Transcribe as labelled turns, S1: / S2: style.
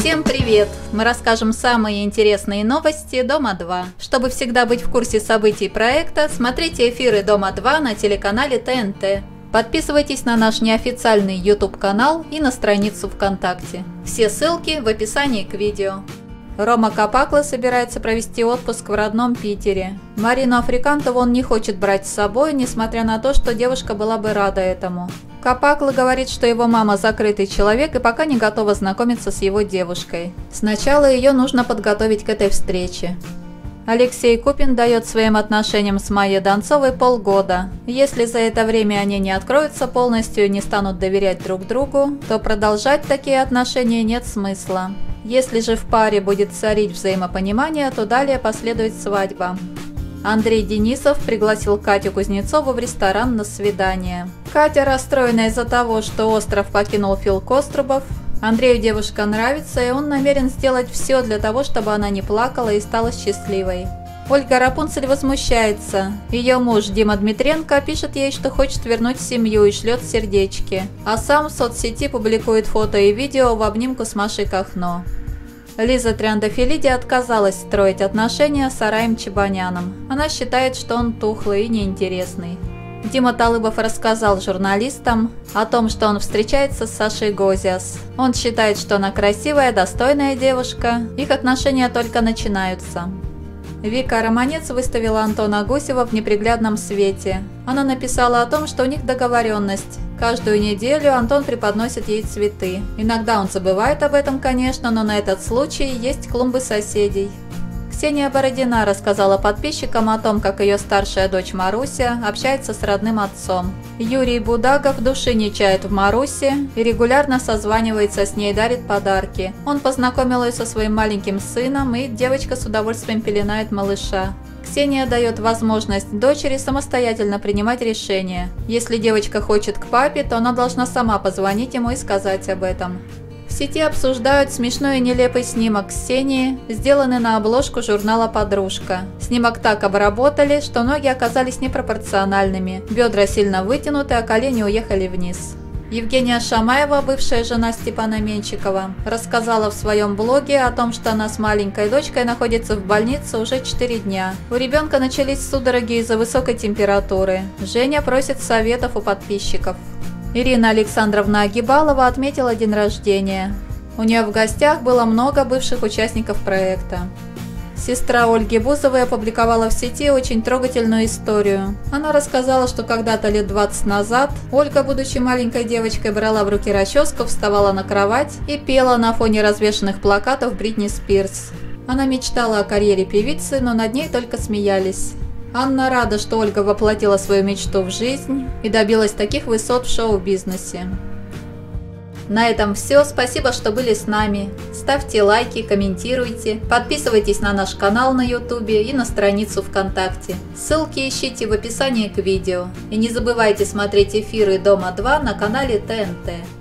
S1: Всем привет! Мы расскажем самые интересные новости Дома-2. Чтобы всегда быть в курсе событий проекта, смотрите эфиры Дома-2 на телеканале ТНТ. Подписывайтесь на наш неофициальный YouTube-канал и на страницу ВКонтакте. Все ссылки в описании к видео. Рома Капакло собирается провести отпуск в родном Питере. Марину Африкантову он не хочет брать с собой, несмотря на то, что девушка была бы рада этому. Капакло говорит, что его мама закрытый человек и пока не готова знакомиться с его девушкой. Сначала ее нужно подготовить к этой встрече. Алексей Купин дает своим отношениям с Майей Донцовой полгода. Если за это время они не откроются полностью и не станут доверять друг другу, то продолжать такие отношения нет смысла. Если же в паре будет царить взаимопонимание, то далее последует свадьба. Андрей Денисов пригласил Катю Кузнецову в ресторан на свидание. Катя расстроена из-за того, что остров покинул Фил Кострубов. Андрею девушка нравится, и он намерен сделать все для того, чтобы она не плакала и стала счастливой. Ольга Рапунцель возмущается. Ее муж Дима Дмитренко пишет ей, что хочет вернуть семью и шлет сердечки, а сам в соцсети публикует фото и видео в обнимку с Машей Кахно. Лиза Триандафилиди отказалась строить отношения с Араем Чебаняном. Она считает, что он тухлый и неинтересный. Дима Талыбов рассказал журналистам о том, что он встречается с Сашей Гозиас. Он считает, что она красивая, достойная девушка, их отношения только начинаются. Вика Романец выставила Антона Гусева в неприглядном свете. Она написала о том, что у них договоренность. Каждую неделю Антон преподносит ей цветы. Иногда он забывает об этом, конечно, но на этот случай есть клумбы соседей. Ксения Бородина рассказала подписчикам о том, как ее старшая дочь Маруся общается с родным отцом. Юрий Будагов души не чает в Марусе и регулярно созванивается с ней, дарит подарки. Он познакомил ее со своим маленьким сыном, и девочка с удовольствием пеленает малыша. Ксения дает возможность дочери самостоятельно принимать решения. Если девочка хочет к папе, то она должна сама позвонить ему и сказать об этом. В сети обсуждают смешной и нелепый снимок Ксении, сделанный на обложку журнала «Подружка». Снимок так обработали, что ноги оказались непропорциональными, бедра сильно вытянуты, а колени уехали вниз. Евгения Шамаева, бывшая жена Степана Менчикова, рассказала в своем блоге о том, что она с маленькой дочкой находится в больнице уже 4 дня. У ребенка начались судороги из-за высокой температуры. Женя просит советов у подписчиков. Ирина Александровна Агибалова отметила день рождения. У нее в гостях было много бывших участников проекта. Сестра Ольги Бузовой опубликовала в сети очень трогательную историю. Она рассказала, что когда-то лет 20 назад Ольга, будучи маленькой девочкой, брала в руки расческу, вставала на кровать и пела на фоне развешанных плакатов Бритни Спирс. Она мечтала о карьере певицы, но над ней только смеялись. Анна рада, что Ольга воплотила свою мечту в жизнь и добилась таких высот в шоу-бизнесе. На этом все. Спасибо, что были с нами. Ставьте лайки, комментируйте, подписывайтесь на наш канал на YouTube и на страницу ВКонтакте. Ссылки ищите в описании к видео. И не забывайте смотреть эфиры Дома-2 на канале ТНТ.